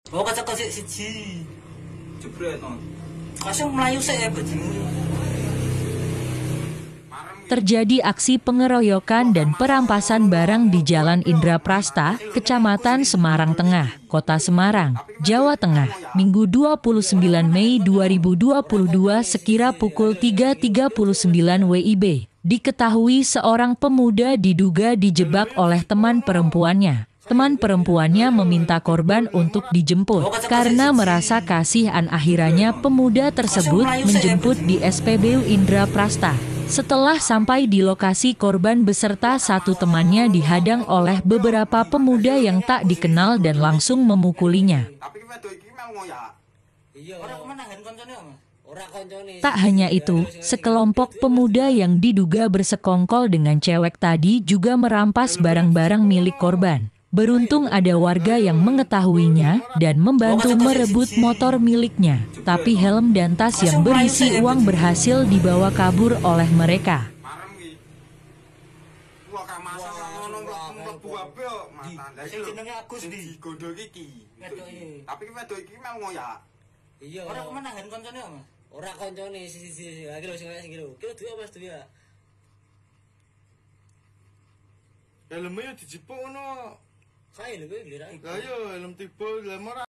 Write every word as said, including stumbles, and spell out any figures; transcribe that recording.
Oh, kecekel sik siji. Jebret to. Kasih melayu sik ya bajimu. Terjadi aksi pengeroyokan dan perampasan barang di Jalan Indraprasta, Kecamatan Semarang Tengah, Kota Semarang, Jawa Tengah, Minggu dua puluh sembilan Mei dua ribu dua puluh dua sekira pukul tiga tiga puluh sembilan W I B. Diketahui seorang pemuda diduga dijebak oleh teman perempuannya. Teman perempuannya meminta korban untuk dijemput karena merasa kasihan. Akhirnya pemuda tersebut menjemput di S P B U Indraprasta. Setelah sampai di lokasi, korban beserta satu temannya dihadang oleh beberapa pemuda yang tak dikenal dan langsung memukulinya. Tak hanya itu, sekelompok pemuda yang diduga bersekongkol dengan cewek tadi juga merampas barang-barang milik korban. Beruntung ada warga yang mengetahuinya dan membantu merebut motor miliknya. Tapi helm dan tas yang berisi uang berhasil dibawa kabur oleh mereka. Ora koncone sisi-sisi lagi lho sing sing lho. Ki duwe Mas duwe ya. Helmnya dijipuk ngono. Saya lho kuwi glirake. Lah yo helm tiba lemar